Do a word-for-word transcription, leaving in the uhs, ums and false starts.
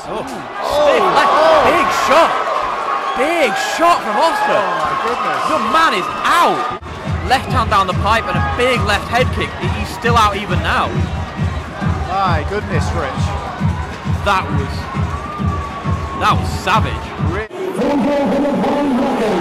Oh, stiff left, oh. big shot, big shot from Oscar. Oh my goodness. The man is out. Left hand down the pipe and a big left head kick. He's still out even now. My goodness, Rich. That was, that was savage. Rich.